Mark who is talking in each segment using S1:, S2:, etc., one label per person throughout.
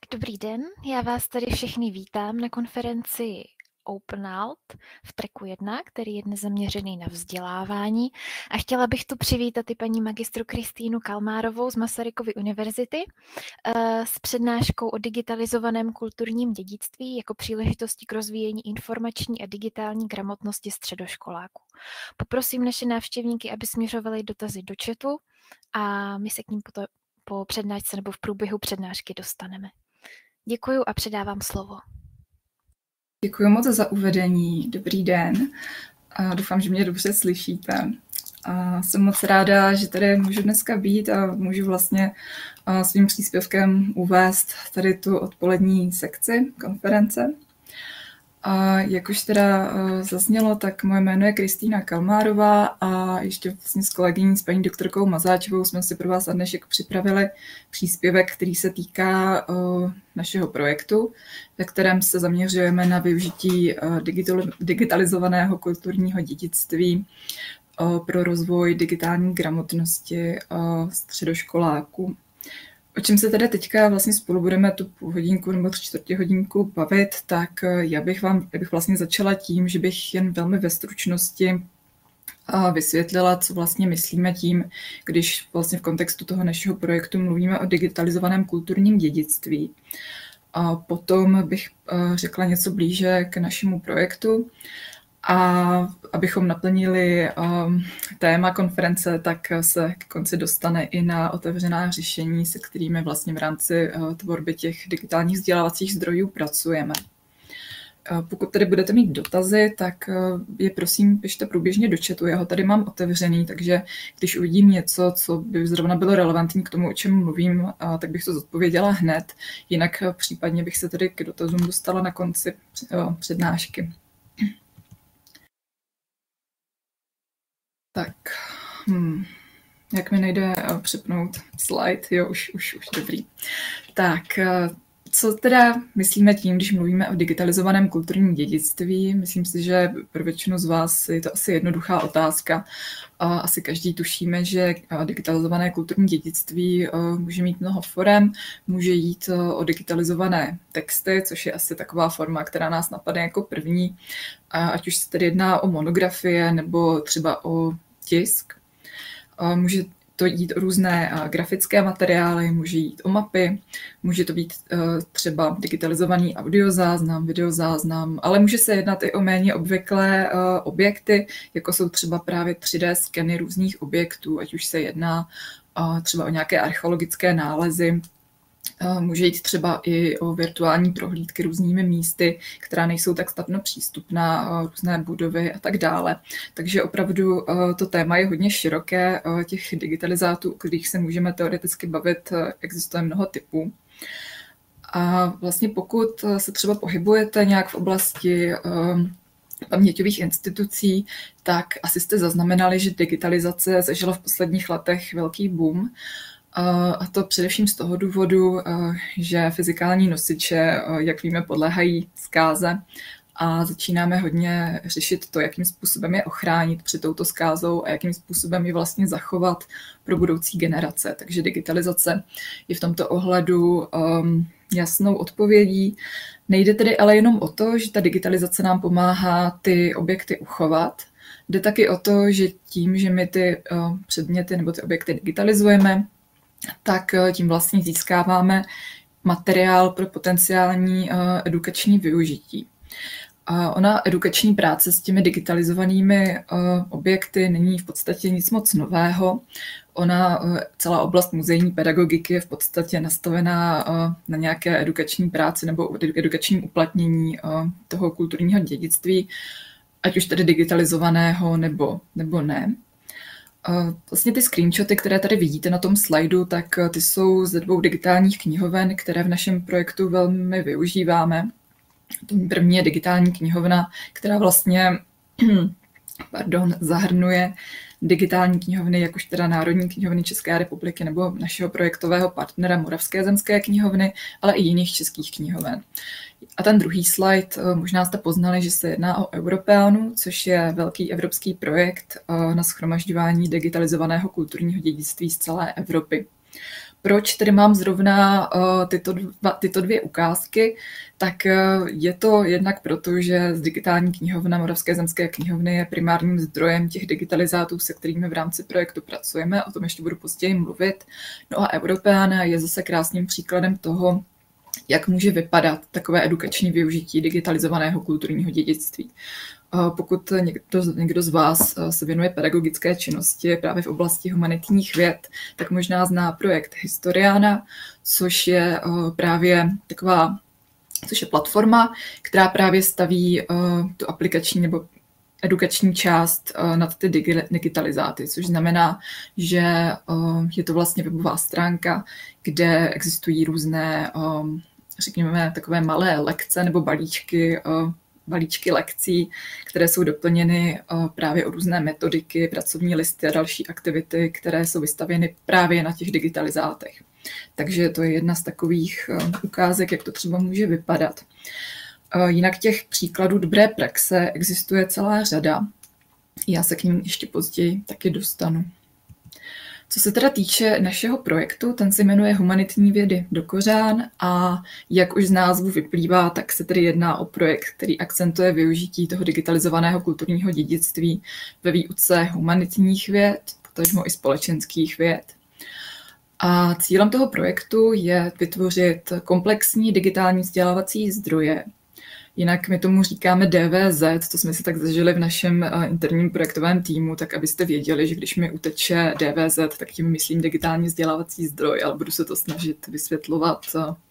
S1: Dobrý den, já vás tady všechny vítám na konferenci OpenAlt v tracku 1, který je dnes zaměřený na vzdělávání a chtěla bych tu přivítat i paní magistru Kristýnu Kalmárovou z Masarykovy univerzity s přednáškou o digitalizovaném kulturním dědictví jako příležitosti k rozvíjení informační a digitální gramotnosti středoškoláků. Poprosím naše návštěvníky, aby směřovali dotazy do chatu a my se k ním po přednášce nebo v průběhu přednášky dostaneme. Děkuju a předávám slovo.
S2: Děkuji moc za uvedení. Dobrý den. Doufám, že mě dobře slyšíte. Jsem moc ráda, že tady můžu dneska být a můžu vlastně svým příspěvkem uvést tady tu odpolední sekci konference. Jak už teda zaznělo, tak moje jméno je Kristýna Kalmárová a ještě vlastně s kolegyní, s paní doktorkou Mazáčovou jsme si pro vás na dnešek připravili příspěvek, který se týká našeho projektu, ve kterém se zaměřujeme na využití digitalizovaného kulturního dědictví pro rozvoj digitální gramotnosti středoškoláků. O čem se tedy teďka vlastně spolu budeme tu půl hodinku nebo 3/4 hodinku bavit, tak já bych vlastně začala tím, že bych jen velmi ve stručnosti vysvětlila, co vlastně myslíme tím, když vlastně v kontextu toho našeho projektu mluvíme o digitalizovaném kulturním dědictví. A potom bych řekla něco blíže k našemu projektu. A abychom naplnili téma konference, tak se k konci dostane i na otevřená řešení, se kterými vlastně v rámci tvorby těch digitálních vzdělávacích zdrojů pracujeme. Pokud tady budete mít dotazy, tak je prosím pište průběžně do chatu. Já ho tady mám otevřený, takže když uvidím něco, co by zrovna bylo relevantní k tomu, o čem mluvím, tak bych to zodpověděla hned. Jinak případně bych se tady k dotazům dostala na konci přednášky. Tak, jak mi nejde přepnout slide? Jo, už dobrý. Tak, co teda myslíme tím, když mluvíme o digitalizovaném kulturním dědictví? Myslím si, že pro většinu z vás je to asi jednoduchá otázka. Asi každý tušíme, že digitalizované kulturní dědictví může mít mnoho forem, může jít o digitalizované texty, což je asi taková forma, která nás napadne jako první, ať už se tedy jedná o monografie nebo třeba o tisk. Může to jít o různé grafické materiály, může jít o mapy, může to být třeba digitalizovaný audiozáznam, videozáznam, ale může se jednat i o méně obvyklé objekty, jako jsou třeba právě 3D skeny různých objektů, ať už se jedná třeba o nějaké archeologické nálezy. Může jít třeba i o virtuální prohlídky různými místy, která nejsou tak snadno přístupná, různé budovy a tak dále. Takže opravdu to téma je hodně široké. Těch digitalizátů, o kterých se můžeme teoreticky bavit, existuje mnoho typů. A vlastně pokud se třeba pohybujete nějak v oblasti paměťových institucí, tak asi jste zaznamenali, že digitalizace zažila v posledních letech velký boom. A to především z toho důvodu, že fyzikální nosiče, jak víme, podléhají zkáze a začínáme hodně řešit to, jakým způsobem je ochránit před touto zkázou a jakým způsobem je vlastně zachovat pro budoucí generace. Takže digitalizace je v tomto ohledu jasnou odpovědí. Nejde tedy ale jenom o to, že ta digitalizace nám pomáhá ty objekty uchovat. Jde taky o to, že tím, že my ty předměty nebo ty objekty digitalizujeme, tak tím vlastně získáváme materiál pro potenciální edukační využití. Ona edukační práce s těmi digitalizovanými objekty není v podstatě nic moc nového. Celá oblast muzejní pedagogiky je v podstatě nastavená na nějaké edukační práci nebo edukačním uplatnění toho kulturního dědictví, ať už tedy digitalizovaného nebo ne. Vlastně ty screenshoty, které tady vidíte na tom slajdu, tak ty jsou ze 2 digitálních knihoven, které v našem projektu velmi využíváme. První je digitální knihovna, která vlastně zahrnuje digitální knihovny, jak už teda Národní knihovny České republiky nebo našeho projektového partnera Moravské zemské knihovny, ale i jiných českých knihoven. A ten druhý slide, možná jste poznali, že se jedná o Europeanu, což je velký evropský projekt na shromažďování digitalizovaného kulturního dědictví z celé Evropy. Proč tedy mám zrovna tyto dvě ukázky? Tak je to jednak proto, že digitální knihovna Moravské zemské knihovny je primárním zdrojem těch digitalizátů, se kterými v rámci projektu pracujeme, o tom ještě budu později mluvit. No a Europeana je zase krásným příkladem toho, jak může vypadat takové edukační využití digitalizovaného kulturního dědictví. Pokud někdo z vás se věnuje pedagogické činnosti právě v oblasti humanitních věd, tak možná zná projekt Historiana, což je platforma, která právě staví tu aplikační nebo edukační část nad ty digitalizáty, což znamená, že je to vlastně webová stránka, kde existují různé, řekněme, takové malé lekce nebo balíčky lekcí, které jsou doplněny právě o různé metodiky, pracovní listy a další aktivity, které jsou vystavěny právě na těch digitalizátech. Takže to je jedna z takových ukázek, jak to třeba může vypadat. Jinak těch příkladů dobré praxe existuje celá řada. Já se k ním ještě později taky dostanu. Co se teda týče našeho projektu, ten se jmenuje Humanitní vědy do kořán a jak už z názvu vyplývá, tak se tedy jedná o projekt, který akcentuje využití toho digitalizovaného kulturního dědictví ve výuce humanitních věd, potažmo i společenských věd. A cílem toho projektu je vytvořit komplexní digitální vzdělávací zdroje. Jinak my tomu říkáme DVZ, to jsme si tak zažili v našem interním projektovém týmu, tak abyste věděli, že když mi uteče DVZ, tak tím myslím digitální vzdělávací zdroj, ale budu se to snažit vysvětlovat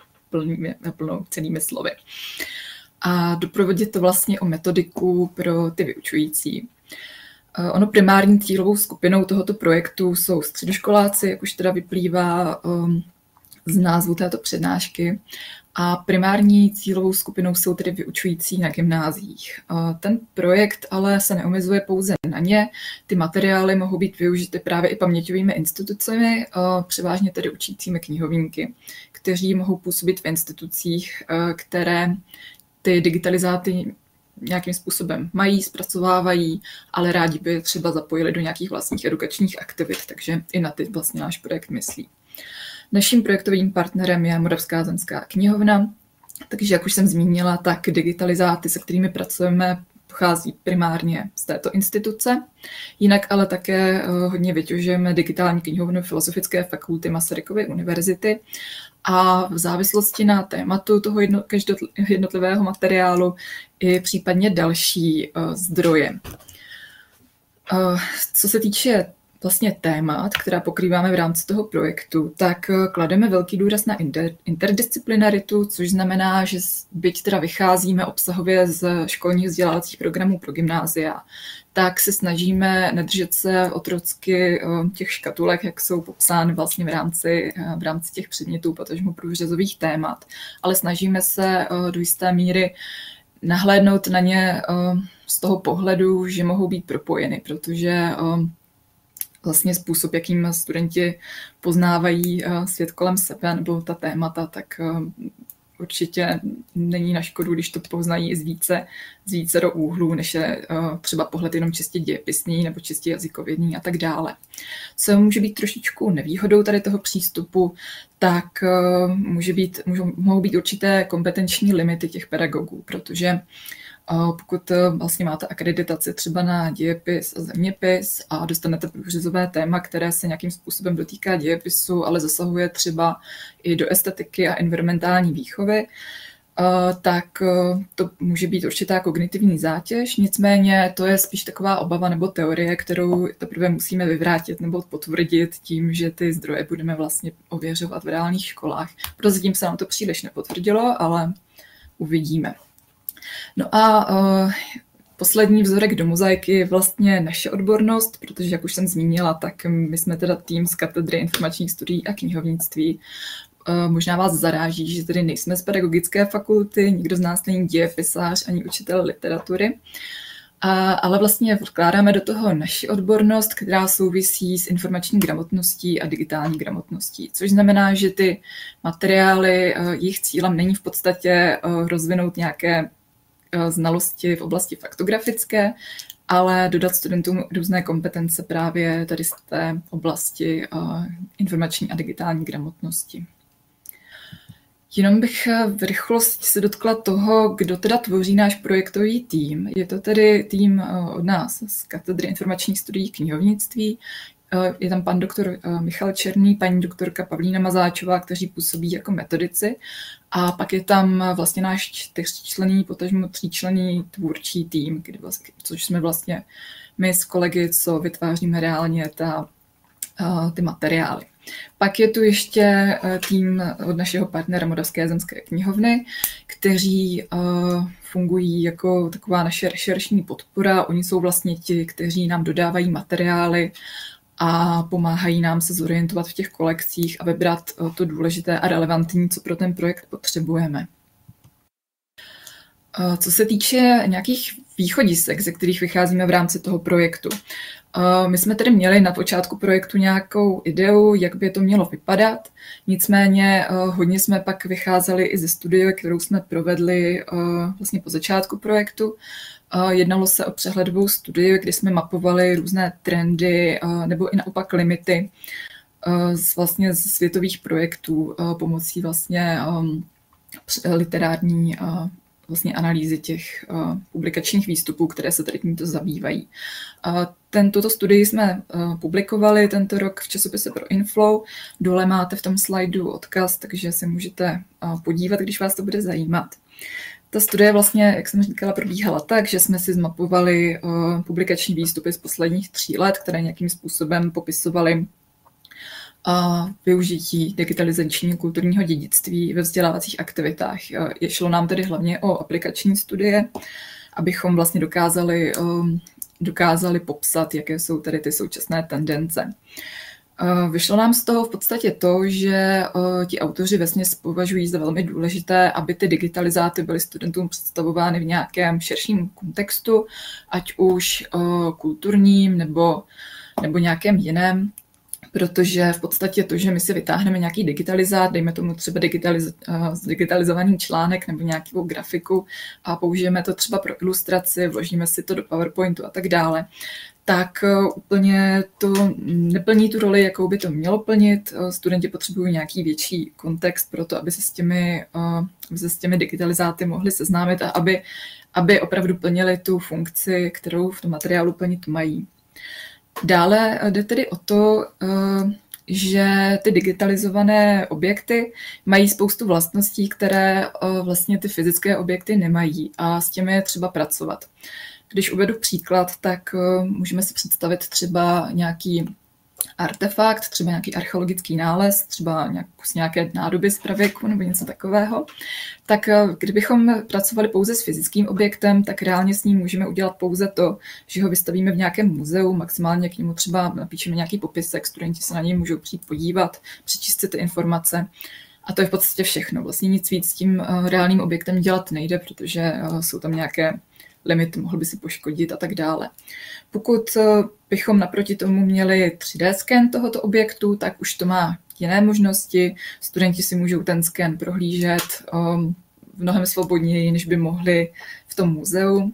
S2: celými slovy. A doprovodit to vlastně o metodiku pro ty vyučující. Ono primární cílovou skupinou tohoto projektu jsou středoškoláci, jak už teda vyplývá z názvu této přednášky. A primární cílovou skupinou jsou tedy vyučující na gymnáziích. Ten projekt ale se neomezuje pouze na ně. Ty materiály mohou být využity právě i paměťovými institucemi, převážně tedy učícími knihovníky, kteří mohou působit v institucích, které ty digitalizáty nějakým způsobem mají, zpracovávají, ale rádi by třeba zapojili do nějakých vlastních edukačních aktivit, takže i na ty vlastně náš projekt myslí. Naším projektovým partnerem je Moravská zemská knihovna, takže jak už jsem zmínila, tak digitalizáty, se kterými pracujeme, pochází primárně z této instituce. Jinak ale také hodně vytěžujeme digitální knihovnu Filozofické fakulty Masarykovy univerzity a v závislosti na tématu toho jednotlivého materiálu i případně další zdroje. Co se týče vlastně témat, která pokrýváme v rámci toho projektu, tak klademe velký důraz na interdisciplinaritu, což znamená, že byť teda vycházíme obsahově z školních vzdělávacích programů pro gymnázia, tak se snažíme nedržet se otrocky těch škatulek, jak jsou popsány vlastně v rámci těch předmětů, potažmo průřezových témat, ale snažíme se do jisté míry nahlédnout na ně z toho pohledu, že mohou být propojeny, protože vlastně způsob, jakým studenti poznávají svět kolem sebe nebo ta témata, tak určitě není na škodu, když to poznají z více do úhlů, než je třeba pohled jenom čistě dějepisný nebo čistě jazykovědný a tak dále. Co může být trošičku nevýhodou tady toho přístupu, tak mohou být určité kompetenční limity těch pedagogů, protože pokud vlastně máte akreditaci třeba na dějepis a zeměpis a dostanete průřezové téma, které se nějakým způsobem dotýká dějepisu, ale zasahuje třeba i do estetiky a environmentální výchovy, tak to může být určitá kognitivní zátěž, nicméně to je spíš taková obava nebo teorie, kterou teprve musíme vyvrátit nebo potvrdit tím, že ty zdroje budeme vlastně ověřovat v reálných školách. Prozatím se nám to příliš nepotvrdilo, ale uvidíme. No a poslední vzorek do mozaiky je vlastně naše odbornost, protože jak už jsem zmínila, tak my jsme teda tým z katedry informačních studií a knihovnictví. Možná vás zaráží, že tedy nejsme z pedagogické fakulty, nikdo z nás není dějepisář ani učitel literatury, ale vlastně vkládáme do toho naši odbornost, která souvisí s informační gramotností a digitální gramotností, což znamená, že ty materiály, jejich cílem není v podstatě rozvinout nějaké znalosti v oblasti faktografické, ale dodat studentům různé kompetence právě tady z té oblasti informační a digitální gramotnosti. Jenom bych v rychlosti se dotkla toho, kdo teda tvoří náš projektový tým. Je to tedy tým od nás z katedry informačních studií knihovnictví. Je tam pan doktor Michal Černý, paní doktorka Pavlína Mazáčová, kteří působí jako metodici. A pak je tam vlastně náš 4členný, potažmo 3členný tvůrčí tým, což jsme vlastně my s kolegy, co vytváříme reálně ty materiály. Pak je tu ještě tým od našeho partnera Moravské zemské knihovny, kteří fungují jako taková naše rešeršní podpora. Oni jsou vlastně ti, kteří nám dodávají materiály a pomáhají nám se zorientovat v těch kolekcích a vybrat to důležité a relevantní, co pro ten projekt potřebujeme. Co se týče nějakých východisek, ze kterých vycházíme v rámci toho projektu. My jsme tedy měli na počátku projektu nějakou ideu, jak by to mělo vypadat, nicméně hodně jsme pak vycházeli i ze studie, kterou jsme provedli vlastně po začátku projektu. Jednalo se o přehledovou studii, kdy jsme mapovali různé trendy nebo i naopak limity vlastně z světových projektů pomocí vlastně literární vlastně analýzy těch publikačních výstupů, které se tady tímto zabývají. Tuto studii jsme publikovali tento rok v časopise Pro Inflow. Dole máte v tom slajdu odkaz, takže se můžete podívat, když vás to bude zajímat. Ta studie vlastně, jak jsem říkala, probíhala tak, že jsme si zmapovali publikační výstupy z posledních 3 let, které nějakým způsobem popisovaly využití digitalizačního kulturního dědictví ve vzdělávacích aktivitách. Šlo nám tedy hlavně o aplikační studie, abychom vlastně dokázali popsat, jaké jsou tady ty současné tendence. Vyšlo nám z toho v podstatě to, že ti autoři vesměs považují za velmi důležité, aby ty digitalizáty byly studentům představovány v nějakém širším kontextu, ať už kulturním nebo nějakém jiném, protože v podstatě to, že my si vytáhneme nějaký digitalizát, dejme tomu třeba digitalizovaný článek nebo nějakou grafiku a použijeme to třeba pro ilustraci, vložíme si to do PowerPointu a tak dále, tak úplně to neplní tu roli, jakou by to mělo plnit. Studenti potřebují nějaký větší kontext pro to, aby se s těmi digitalizáty mohli seznámit a aby opravdu plnili tu funkci, kterou v tom materiálu plnit mají. Dále jde tedy o to, že ty digitalizované objekty mají spoustu vlastností, které vlastně ty fyzické objekty nemají a s těmi je třeba pracovat. Když uvedu příklad, tak můžeme si představit třeba nějaký artefakt, třeba nějaký archeologický nález, třeba z nějaké nádoby z pravěku nebo něco takového, tak kdybychom pracovali pouze s fyzickým objektem, tak reálně s ním můžeme udělat pouze to, že ho vystavíme v nějakém muzeu, maximálně k němu třeba napíšeme nějaký popisek, studenti se na něj můžou přijít podívat, přečíst si ty informace. A to je v podstatě všechno. Vlastně nic víc s tím reálným objektem dělat nejde, protože jsou tam nějaké limit, mohl by si poškodit a tak dále. Pokud bychom naproti tomu měli 3D sken tohoto objektu, tak už to má jiné možnosti. Studenti si můžou ten sken prohlížet mnohem svobodněji, než by mohli v tom muzeu.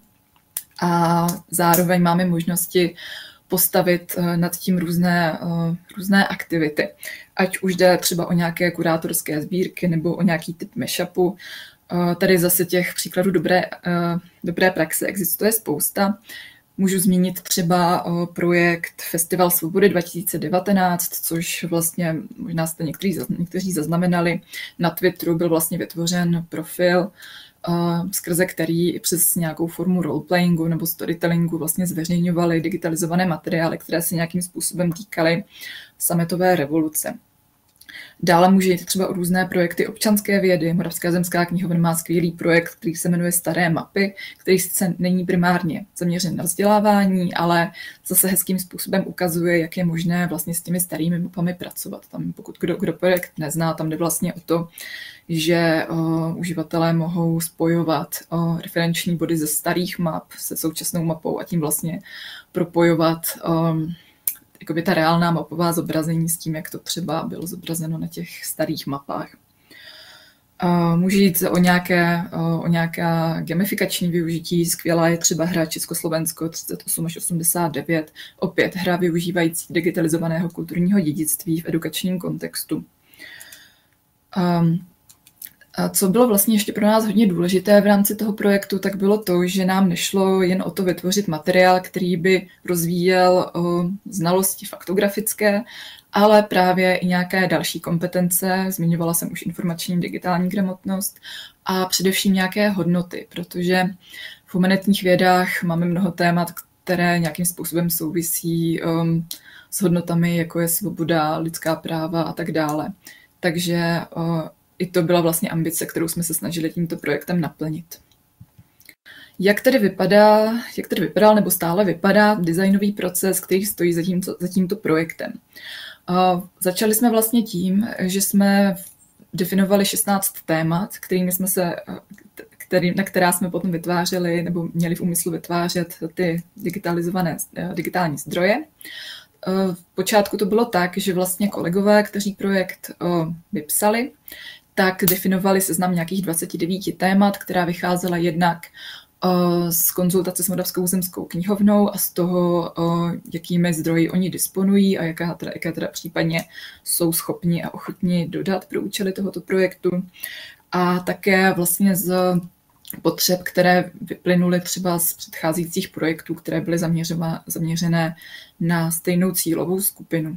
S2: A zároveň máme možnosti postavit nad tím různé aktivity. Ať už jde třeba o nějaké kurátorské sbírky nebo o nějaký typ mashupu. Tady zase těch příkladů dobré praxe existuje spousta. Můžu zmínit třeba projekt Festival svobody 2019, což vlastně možná jste někteří zaznamenali. Na Twitteru byl vlastně vytvořen profil, skrze který přes nějakou formu roleplayingu nebo storytellingu vlastně zveřejňovali digitalizované materiály, které se nějakým způsobem týkaly sametové revoluce. Dále může jít třeba o různé projekty občanské vědy. Moravská zemská knihovna má skvělý projekt, který se jmenuje Staré mapy, který sice není primárně zaměřen na vzdělávání, ale zase hezkým způsobem ukazuje, jak je možné vlastně s těmi starými mapami pracovat. Tam, pokud kdo projekt nezná, tam jde vlastně o to, že uživatelé mohou spojovat referenční body ze starých map se současnou mapou a tím vlastně propojovat jakoby ta reálná mapová zobrazení s tím, jak to třeba bylo zobrazeno na těch starých mapách. Může jít o nějaká gamifikační využití. Skvělá je třeba hra Československo 38 až 89, opět hra využívající digitalizovaného kulturního dědictví v edukačním kontextu. A co bylo vlastně ještě pro nás hodně důležité v rámci toho projektu, tak bylo to, že nám nešlo jen o to vytvořit materiál, který by rozvíjel znalosti faktografické, ale právě i nějaké další kompetence. Zmiňovala jsem už informační digitální gramotnost a především nějaké hodnoty, protože v humanitních vědách máme mnoho témat, které nějakým způsobem souvisí s hodnotami, jako je svoboda, lidská práva a tak dále. Takže i to byla vlastně ambice, kterou jsme se snažili tímto projektem naplnit. Jak tedy vypadal nebo stále vypadá designový proces, který stojí za tímto projektem? Začali jsme vlastně tím, že jsme definovali 16 témat, na která jsme potom vytvářeli nebo měli v úmyslu vytvářet ty digitální zdroje. V počátku to bylo tak, že vlastně kolegové, kteří projekt vypsali, tak definovali seznam nějakých 29 témat, která vycházela jednak z konzultace s Moravskou zemskou knihovnou a z toho, jakými zdroji oni disponují a jaké teda případně jsou schopni a ochotni dodat pro účely tohoto projektu. A také vlastně z potřeb, které vyplynuly třeba z předcházejících projektů, které byly zaměřené na stejnou cílovou skupinu.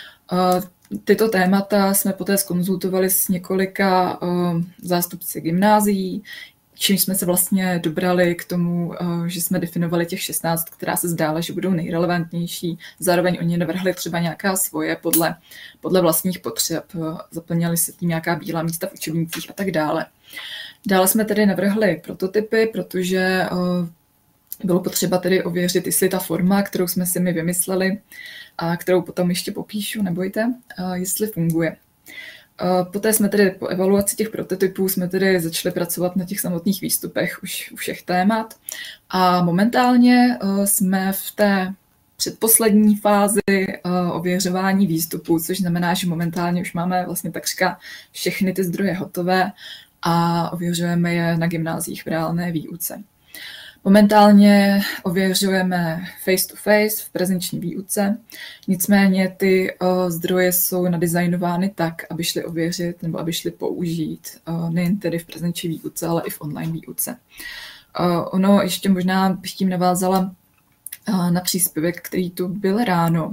S2: Tyto témata jsme poté zkonzultovali s několika zástupci gymnázií, čím jsme se vlastně dobrali k tomu, že jsme definovali těch 16, která se zdála, že budou nejrelevantnější. Zároveň oni navrhli třeba nějaká svoje podle vlastních potřeb. Zaplňali se tím nějaká bílá místa v učebnicích a tak dále. Dále jsme tedy navrhli prototypy, protože bylo potřeba tedy ověřit, jestli ta forma, kterou jsme si my vymysleli a kterou potom ještě popíšu, nebojte, jestli funguje. Poté jsme tedy po evaluaci těch prototypů jsme tedy začali pracovat na těch samotných výstupech už u všech témat a momentálně jsme v té předposlední fázi ověřování výstupů, což znamená, že momentálně už máme vlastně takřka všechny ty zdroje hotové a ověřujeme je na gymnáziích v reálné výuce. Momentálně ověřujeme face-to-face v prezenční výuce, nicméně ty zdroje jsou nadesignovány tak, aby šly ověřit nebo aby šly použít nejen tedy v prezenční výuce, ale i v online výuce. Ono ještě možná bych tím navázala na příspěvek, který tu byl ráno.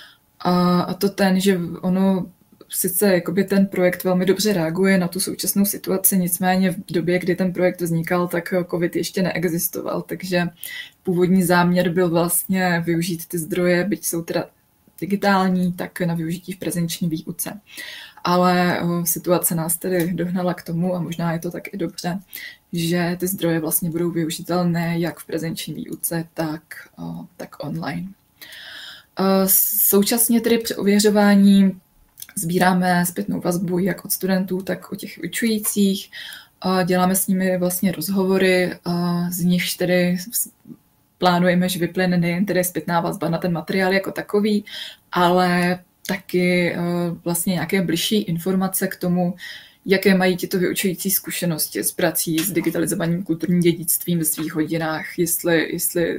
S2: A to ten, že ono sice jakoby ten projekt velmi dobře reaguje na tu současnou situaci, nicméně v době, kdy ten projekt vznikal, tak COVID ještě neexistoval, takže původní záměr byl vlastně využít ty zdroje, byť jsou teda digitální, tak na využití v prezenční výuce. Ale situace nás tedy dohnala k tomu, a možná je to tak i dobře, že ty zdroje vlastně budou využitelné jak v prezenční výuce, tak online. Současně tedy při ověřování sbíráme zpětnou vazbu jak od studentů, tak od těch vyučujících. Děláme s nimi vlastně rozhovory, z nichž tedy plánujeme, že vyplyne nejen tedy zpětná vazba na ten materiál jako takový, ale taky vlastně nějaké bližší informace k tomu, jaké mají tito vyučující zkušenosti s prací s digitalizovaným kulturním dědictvím ve svých hodinách, jestli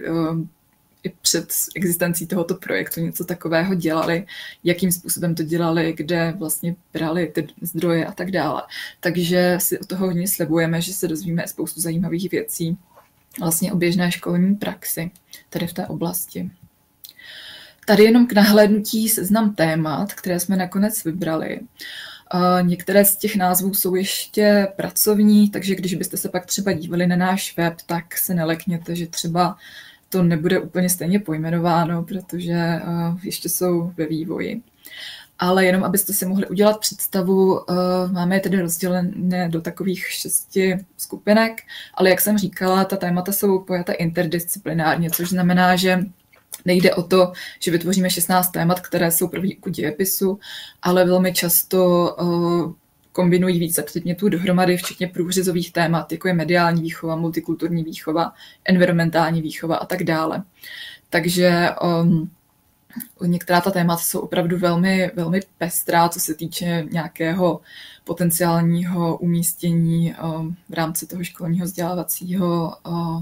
S2: i před existencí tohoto projektu něco takového dělali, jakým způsobem to dělali, kde vlastně brali ty zdroje a tak dále. Takže si od toho hodně slibujeme, že se dozvíme spoustu zajímavých věcí vlastně o běžné školní praxi tady v té oblasti. Tady jenom k nahlédnutí seznam témat, které jsme nakonec vybrali. Některé z těch názvů jsou ještě pracovní, takže když byste se pak třeba dívali na náš web, tak se nelekněte, že třeba to nebude úplně stejně pojmenováno, protože ještě jsou ve vývoji. Ale jenom abyste si mohli udělat představu, máme je tedy rozdělené do takových 6 skupinek, ale jak jsem říkala, ta témata jsou pojata interdisciplinárně, což znamená, že nejde o to, že vytvoříme 16 témat, které jsou pro výuku dějepisu, ale velmi často kombinují více předmětů dohromady, včetně průřezových témat, jako je mediální výchova, multikulturní výchova, environmentální výchova a tak dále. Takže Některá ta témata jsou opravdu velmi, velmi pestrá, co se týče nějakého potenciálního umístění v rámci toho školního vzdělávacího,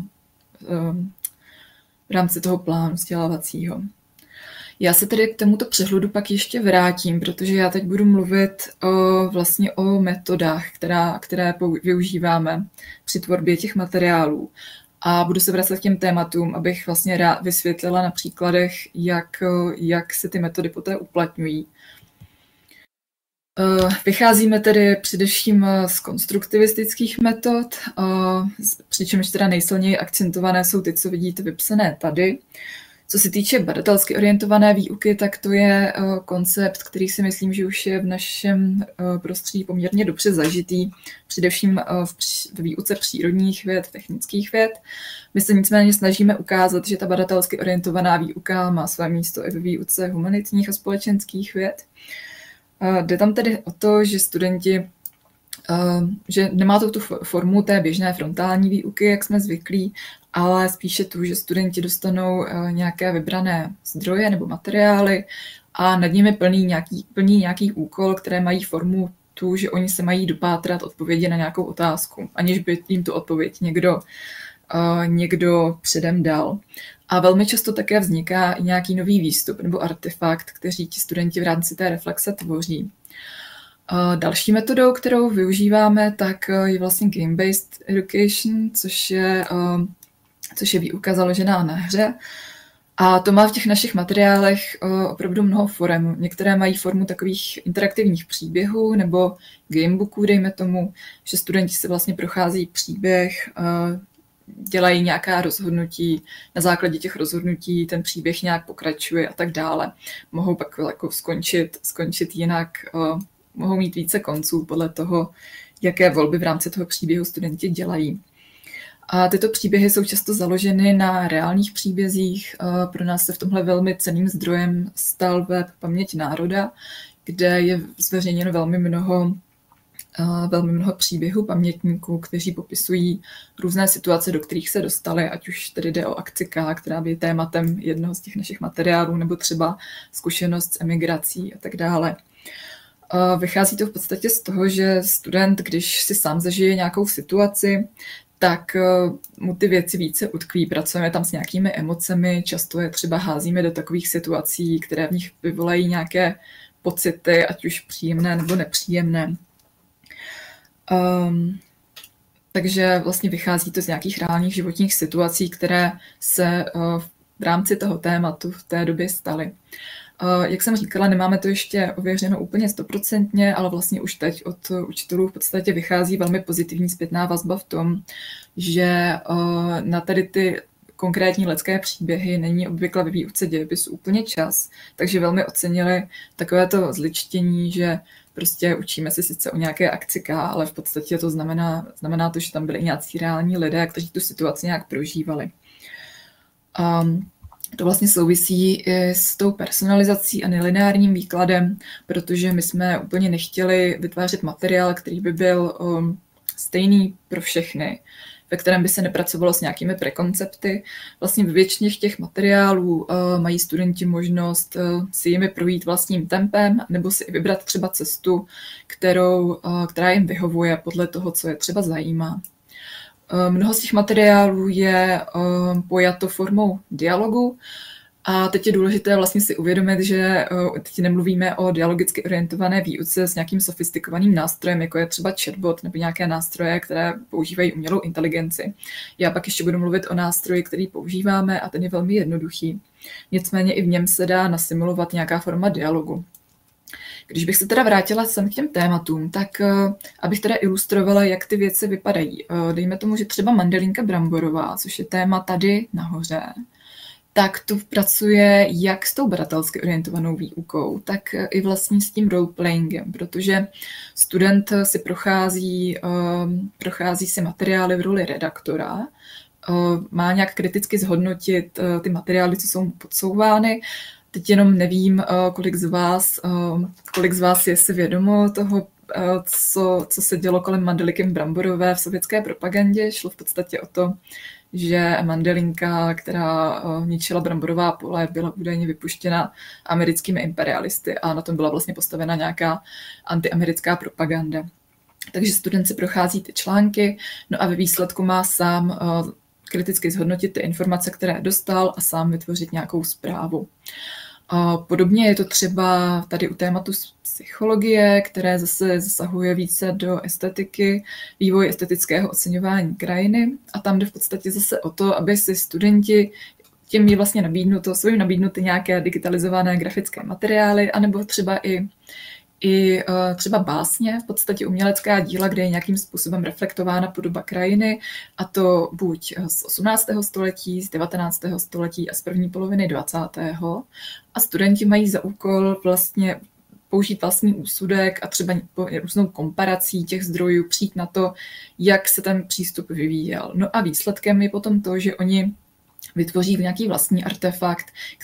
S2: v rámci toho plánu vzdělávacího. Já se tedy k tomuto přehledu pak ještě vrátím, protože já teď budu mluvit vlastně o metodách, které využíváme při tvorbě těch materiálů. A budu se vracet k těm tématům, abych vlastně vysvětlila na příkladech, jak se ty metody poté uplatňují. Vycházíme tedy především z konstruktivistických metod, přičemž teda nejsilněji akcentované jsou ty, co vidíte vypsané tady. Co se týče badatelsky orientované výuky, tak to je koncept, který si myslím, že už je v našem prostředí poměrně dobře zažitý, především v výuce přírodních věd, technických věd. My se nicméně snažíme ukázat, že ta badatelsky orientovaná výuka má své místo i ve výuce humanitních a společenských věd. Jde tam tedy o to, že studenti, že nemá to tu formu té běžné frontální výuky, jak jsme zvyklí, ale spíše tu, že studenti dostanou nějaké vybrané zdroje nebo materiály a nad nimi plní nějaký úkol, které mají formu tu, že oni se mají dopátrat odpovědi na nějakou otázku, aniž by jim tu odpověď někdo předem dal. A velmi často také vzniká i nějaký nový výstup nebo artefakt, kteří ti studenti v rámci té reflexe tvoří. Další metodou, kterou využíváme, tak je vlastně game-based education, což je výuka založená na hře. A to má v těch našich materiálech opravdu mnoho forem. Některé mají formu takových interaktivních příběhů nebo gamebooků, dejme tomu, že studenti se vlastně prochází příběh, dělají nějaká rozhodnutí, na základě těch rozhodnutí ten příběh nějak pokračuje a tak dále. Mohou pak jako skončit jinak, mohou mít více konců podle toho, jaké volby v rámci toho příběhu studenti dělají. A tyto příběhy jsou často založeny na reálných příbězích. Pro nás se v tomhle velmi cenným zdrojem stal web Paměť národa, kde je zveřejněno velmi mnoho příběhů pamětníků, kteří popisují různé situace, do kterých se dostali, ať už tedy jde o akci K, která by je tématem jednoho z těch našich materiálů, nebo třeba zkušenost s emigrací a tak dále. Vychází to v podstatě z toho, že student, když si sám zažije nějakou situaci, tak mu ty věci více utkví, pracujeme tam s nějakými emocemi, často je třeba házíme do takových situací, které v nich vyvolají nějaké pocity, ať už příjemné nebo nepříjemné. Takže vlastně vychází to z nějakých reálných životních situací, které se v rámci toho tématu v té době staly. Jak jsem říkala, nemáme to ještě ověřeno úplně 100%, ale vlastně už teď od učitelů v podstatě vychází velmi pozitivní zpětná vazba v tom, že na tady ty konkrétní lidské příběhy není obvykle ve výuce dějepisu úplně čas, takže velmi ocenili takovéto zličtění, že prostě učíme se sice o nějaké akci K, ale v podstatě to znamená to, že tam byli nějací reální lidé, kteří tu situaci nějak prožívali. To vlastně souvisí i s tou personalizací a nelineárním výkladem, protože my jsme úplně nechtěli vytvářet materiál, který by byl stejný pro všechny, ve kterém by se nepracovalo s nějakými prekoncepty. Vlastně ve většině těch materiálů mají studenti možnost si jimi projít vlastním tempem nebo si vybrat třeba cestu, která jim vyhovuje podle toho, co je třeba zajímá. Mnoho z těch materiálů je pojato formou dialogu a teď je důležité vlastně si uvědomit, že teď nemluvíme o dialogicky orientované výuce s nějakým sofistikovaným nástrojem, jako je třeba chatbot nebo nějaké nástroje, které používají umělou inteligenci. Já pak ještě budu mluvit o nástroji, který používáme a ten je velmi jednoduchý. Nicméně i v něm se dá nasimulovat nějaká forma dialogu. Když bych se teda vrátila sem k těm tématům, tak abych teda ilustrovala, jak ty věci vypadají. Dejme tomu, že třeba mandelínka bramborová, což je téma tady nahoře, tak to pracuje jak s tou badatelsky orientovanou výukou, tak i vlastně s tím roleplayingem, protože student si prochází si materiály v roli redaktora, má nějak kriticky zhodnotit ty materiály, co jsou podsouvány. Teď jenom nevím, kolik z vás je si vědomo toho, co se dělo kolem mandeliky bramborové v sovětské propagandě. Šlo v podstatě o to, že mandelinka, která ničila bramborová pole, byla údajně vypuštěna americkými imperialisty a na tom byla vlastně postavena nějaká antiamerická propaganda. Takže student si prochází ty články, no a ve výsledku má sám kriticky zhodnotit ty informace, které dostal a sám vytvořit nějakou zprávu. Podobně je to třeba tady u tématu psychologie, které zase zasahuje více do estetiky, vývoj estetického oceňování krajiny a tam jde v podstatě zase o to, aby si studenti těm je vlastně svým nabídnuty nějaké digitalizované grafické materiály, anebo třeba i třeba básně, v podstatě umělecká díla, kde je nějakým způsobem reflektována podoba krajiny, a to buď z 18. století, z 19. století a z první poloviny 20. A studenti mají za úkol vlastně použít vlastní úsudek a třeba různou komparací těch zdrojů přijít na to, jak se ten přístup vyvíjel. No a výsledkem je potom to, že oni vytvoří nějaký vlastní artefakt,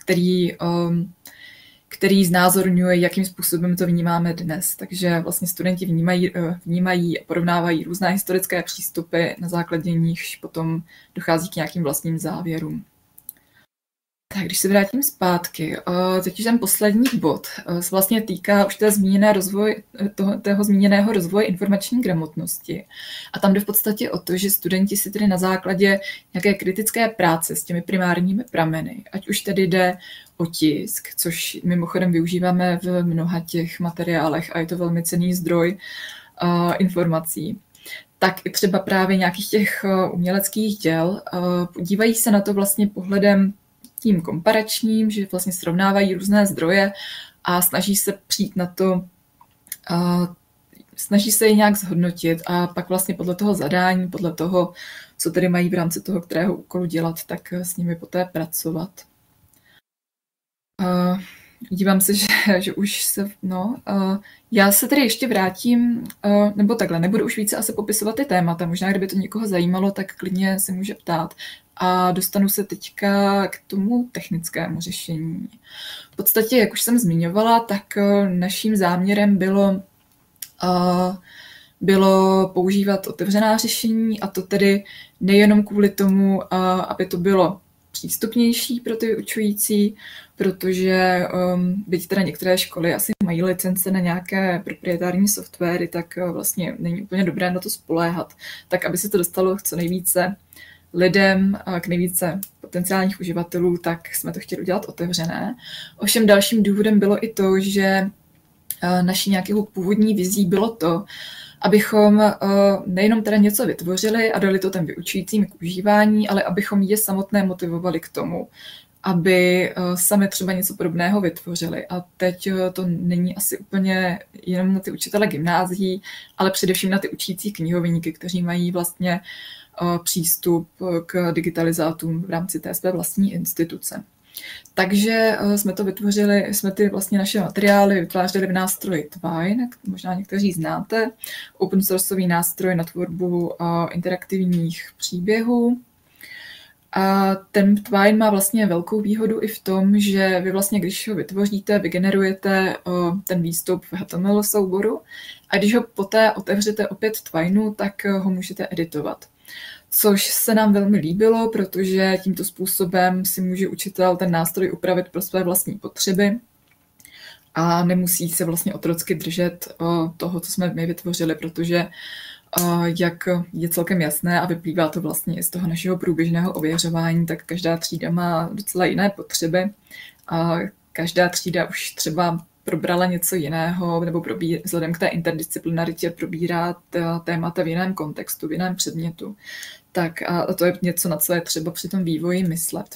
S2: který znázorňuje, jakým způsobem to vnímáme dnes. Takže vlastně studenti vnímají a porovnávají různé historické přístupy, na základě nichž potom dochází k nějakým vlastním závěrům. Tak, když se vrátím zpátky, teď už ten poslední bod se vlastně týká už toho zmíněného rozvoje informační gramotnosti. A tam jde v podstatě o to, že studenti si tedy na základě nějaké kritické práce s těmi primárními prameny, ať už tedy jde o tisk, což mimochodem využíváme v mnoha těch materiálech a je to velmi cenný zdroj informací, tak i třeba právě nějakých těch uměleckých děl, dívají se na to vlastně pohledem tím komparačním, že vlastně srovnávají různé zdroje a snaží se přijít na to, snaží se je nějak zhodnotit a pak vlastně podle toho zadání, podle toho, co tedy mají v rámci toho, kterého úkolu dělat, tak s nimi poté pracovat. Dívám se, že už se... já se tedy ještě vrátím, nebo takhle, nebudu už více asi popisovat ty témata. Možná, kdyby to někoho zajímalo, tak klidně se může ptát. A dostanu se teďka k tomu technickému řešení. V podstatě, jak už jsem zmiňovala, tak naším záměrem bylo používat otevřená řešení, a to tedy nejenom kvůli tomu, aby to bylo přístupnější pro ty vyučující, protože byť teda některé školy asi mají licence na nějaké proprietární softwary, tak vlastně není úplně dobré na to spoléhat. Tak aby se to dostalo co nejvíce lidem, k nejvíce potenciálních uživatelů, tak jsme to chtěli udělat otevřené. Ovšem dalším důvodem bylo i to, že naší nějakou původní vizí bylo to, abychom nejenom teda něco vytvořili a dali to těm vyučujícím k užívání, ale abychom je samotné motivovali k tomu, aby sami třeba něco podobného vytvořili. A teď to není asi úplně jenom na ty učitele gymnázií, ale především na ty učící knihovníky, kteří mají vlastně přístup k digitalizátům v rámci té své vlastní instituce. Takže jsme ty vlastně naše materiály vytvářeli v nástroji Twine, možná někteří znáte, open sourceový nástroj na tvorbu interaktivních příběhů. A ten Twine má vlastně velkou výhodu i v tom, že vy vlastně, když ho vytvoříte, vygenerujete ten výstup v HTML souboru a když ho poté otevřete opět Twineu, tak ho můžete editovat. Což se nám velmi líbilo, protože tímto způsobem si může učitel ten nástroj upravit pro své vlastní potřeby a nemusí se vlastně otrocky držet toho, co jsme my vytvořili, protože jak je celkem jasné a vyplývá to vlastně i z toho našeho průběžného ověřování, tak každá třída má docela jiné potřeby a každá třída už třeba probrala něco jiného, nebo vzhledem k té interdisciplinaritě probírá témata v jiném kontextu, v jiném předmětu. Tak a to je něco, na co je třeba při tom vývoji myslet.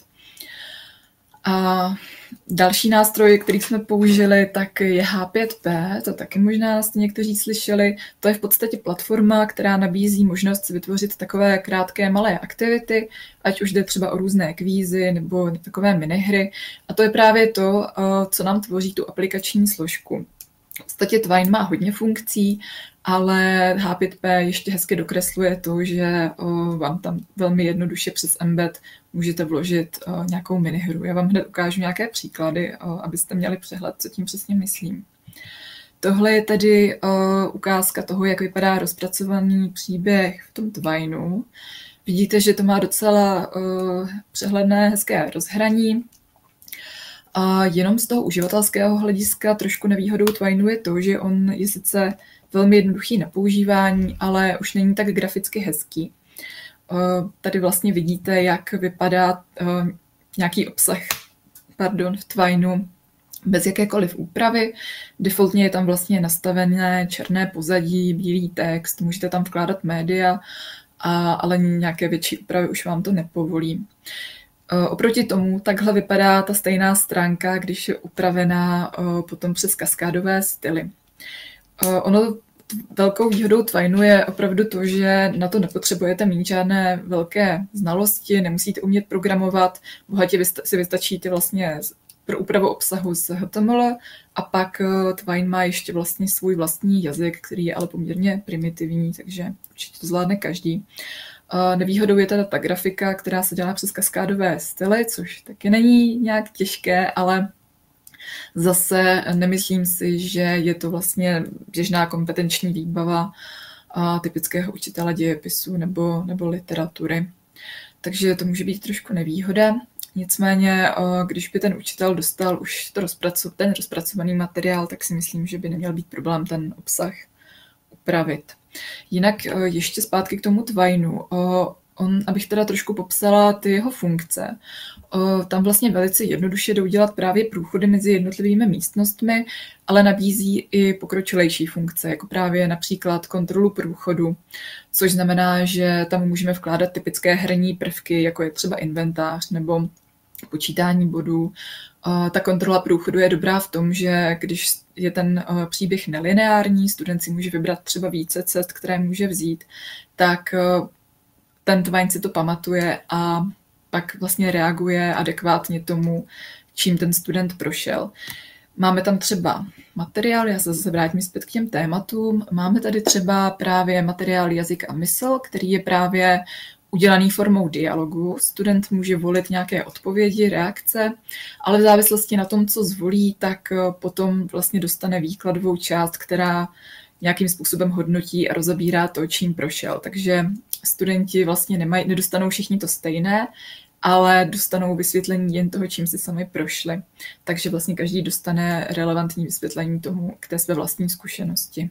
S2: A další nástroj, který jsme použili, tak je H5P, to taky možná jste někteří slyšeli. To je v podstatě platforma, která nabízí možnost si vytvořit takové krátké malé aktivity, ať už jde třeba o různé kvízy nebo takové minihry. A to je právě to, co nám tvoří tu aplikační složku. V podstatě Twine má hodně funkcí, ale H5P ještě hezky dokresluje to, že vám tam velmi jednoduše přes embed můžete vložit nějakou minihru. Já vám hned ukážu nějaké příklady, abyste měli přehled, co tím přesně myslím. Tohle je tedy ukázka toho, jak vypadá rozpracovaný příběh v tom Twineu. Vidíte, že to má docela přehledné, hezké rozhraní. A jenom z toho uživatelského hlediska trošku nevýhodou Twineu je to, že on je sice velmi jednoduchý na používání, ale už není tak graficky hezký. Tady vlastně vidíte, jak vypadá nějaký obsah v Twineu bez jakékoliv úpravy. Defaultně je tam vlastně nastavené černé pozadí, bílý text, můžete tam vkládat média, ale nějaké větší úpravy už vám to nepovolí. Oproti tomu takhle vypadá ta stejná stránka, když je upravená potom přes kaskádové styly. Velkou výhodou Twineu je opravdu to, že na to nepotřebujete mít žádné velké znalosti, nemusíte umět programovat, bohatě si vystačíte vlastně pro úpravu obsahu z HTML a pak Twine má ještě vlastně svůj vlastní jazyk, který je ale poměrně primitivní, takže určitě to zvládne každý. Nevýhodou je teda ta grafika, která se dělá přes kaskádové styly, což taky není nějak těžké, ale zase nemyslím si, že je to vlastně běžná kompetenční výbava typického učitele dějepisu nebo literatury. Takže to může být trošku nevýhoda. Nicméně, když by ten učitel dostal už ten rozpracovaný materiál, tak si myslím, že by neměl být problém ten obsah upravit. Jinak ještě zpátky k tomu Twineu. Abych teda trošku popsala ty jeho funkce. Tam vlastně velice jednoduše jde udělat právě průchody mezi jednotlivými místnostmi, ale nabízí i pokročilejší funkce, jako právě například kontrolu průchodu, což znamená, že tam můžeme vkládat typické herní prvky, jako je třeba inventář nebo počítání bodů. Ta kontrola průchodu je dobrá v tom, že když je ten příběh nelineární, student si může vybrat třeba více cest, které může vzít, tak ten Twine si to pamatuje a pak vlastně reaguje adekvátně tomu, čím ten student prošel. Máme tam třeba materiál, já se zase vrátím zpět k těm tématům. Máme tady třeba právě materiál Jazyk a mysl, který je právě udělaný formou dialogu. Student může volit nějaké odpovědi, reakce, ale v závislosti na tom, co zvolí, tak potom vlastně dostane výkladovou část, která nějakým způsobem hodnotí a rozebírá to, čím prošel. Takže studenti vlastně nedostanou všichni to stejné, ale dostanou vysvětlení jen toho, čím si sami prošli. Takže vlastně každý dostane relevantní vysvětlení tomu k té své vlastní zkušenosti.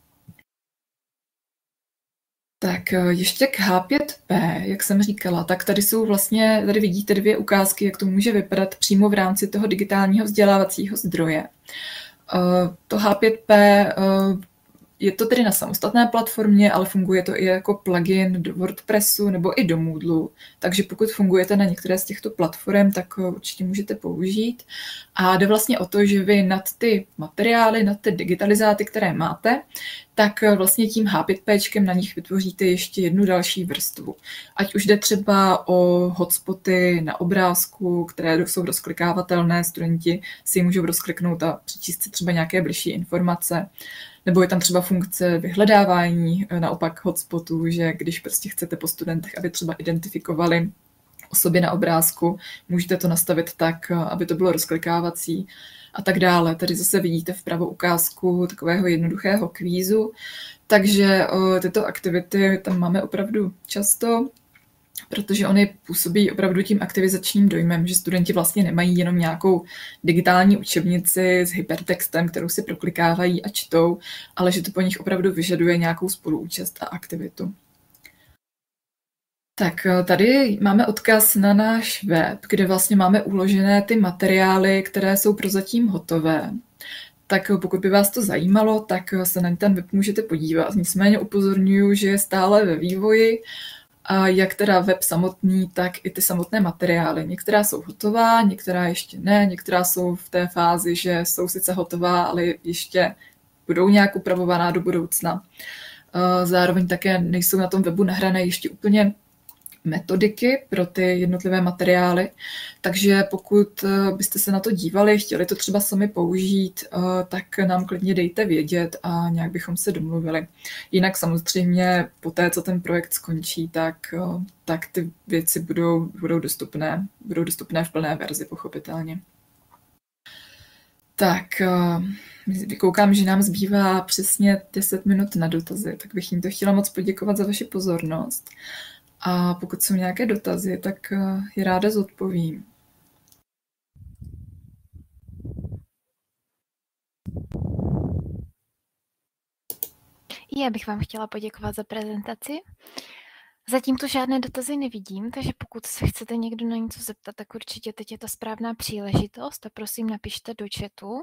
S2: Tak ještě k H5P, jak jsem říkala, tak tady vidíte dvě ukázky, jak to může vypadat přímo v rámci toho digitálního vzdělávacího zdroje. To H5P je to tedy na samostatné platformě, ale funguje to i jako plugin do WordPressu nebo i do Moodlu. Takže pokud fungujete na některé z těchto platform, tak určitě můžete použít. A jde vlastně o to, že vy nad ty materiály, nad ty digitalizáty, které máte, tak vlastně tím H5Pčkem na nich vytvoříte ještě jednu další vrstvu. Ať už jde třeba o hotspoty na obrázku, které jsou rozklikávatelné, studenti si ji můžou rozkliknout a přečíst si třeba nějaké bližší informace. Nebo je tam třeba funkce vyhledávání naopak hotspotů, že když prostě chcete po studentech, aby třeba identifikovali osoby na obrázku, můžete to nastavit tak, aby to bylo rozklikávací a tak dále. Tady zase vidíte vpravo ukázku takového jednoduchého kvízu, takže tyto aktivity tam máme opravdu často, protože oni působí opravdu tím aktivizačním dojmem, že studenti vlastně nemají jenom nějakou digitální učebnici s hypertextem, kterou si proklikávají a čtou, ale že to po nich opravdu vyžaduje nějakou spoluúčast a aktivitu. Tak tady máme odkaz na náš web, kde vlastně máme uložené ty materiály, které jsou prozatím hotové. Tak pokud by vás to zajímalo, tak se na ten web můžete podívat. Nicméně upozorňuji, že je stále ve vývoji, a jak teda web samotný, tak i ty samotné materiály. Některá jsou hotová, některá ještě ne, některá jsou v té fázi, že jsou sice hotová, ale ještě budou nějak upravovaná do budoucna. Zároveň také nejsou na tom webu nahrané ještě úplně metodiky pro ty jednotlivé materiály, takže pokud byste se na to dívali, chtěli to třeba sami použít, tak nám klidně dejte vědět a nějak bychom se domluvili. Jinak samozřejmě po té, co ten projekt skončí, tak ty věci budou dostupné v plné verzi, pochopitelně. Tak, koukám, že nám zbývá přesně 10 minut na dotazy, tak bych jim to chtěla moc poděkovat za vaši pozornost. A pokud jsou nějaké dotazy, tak je ráda zodpovím.
S1: Já bych vám chtěla poděkovat za prezentaci. Zatím tu žádné dotazy nevidím, takže pokud se chcete někdo na něco zeptat, tak určitě teď je ta správná příležitost a prosím napište do chatu.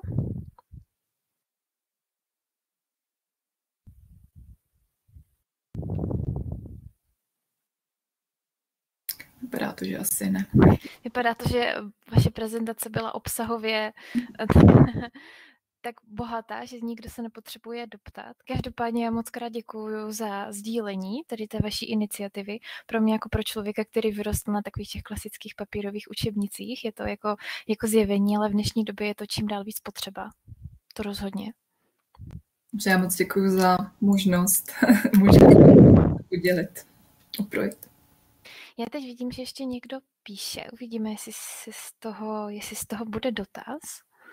S2: Vypadá to, že asi ne.
S1: Vypadá to, že vaše prezentace byla obsahově tak bohatá, že nikdo se nepotřebuje doptat. Každopádně já moc krát děkuju za sdílení tady té vaší iniciativy. Pro mě jako pro člověka, který vyrostl na takových těch klasických papírových učebnicích, je to jako zjevení, ale v dnešní době je to čím dál víc potřeba. To rozhodně.
S2: Já moc děkuju za možnost udělit o projekt.
S1: Já teď vidím, že ještě někdo píše. Uvidíme, jestli z toho bude dotaz.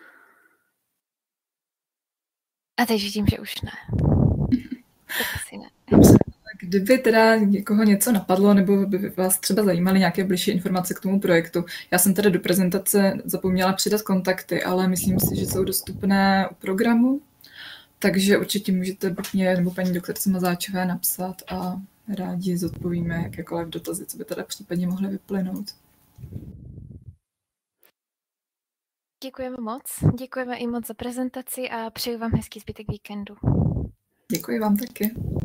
S1: A teď vidím, že už ne. Tak asi ne.
S2: Kdyby teda někoho něco napadlo, nebo by vás třeba zajímaly nějaké bližší informace k tomu projektu, já jsem teda do prezentace zapomněla přidat kontakty, ale myslím si, že jsou dostupné u programu, takže určitě můžete buď mě nebo paní doktorce Mazáčové napsat a rádi zodpovíme jakékoliv dotazy, co by teda případně mohly vyplynout.
S1: Děkujeme moc. Děkujeme i moc za prezentaci a přeju vám hezký zbytek víkendu.
S2: Děkuji vám taky.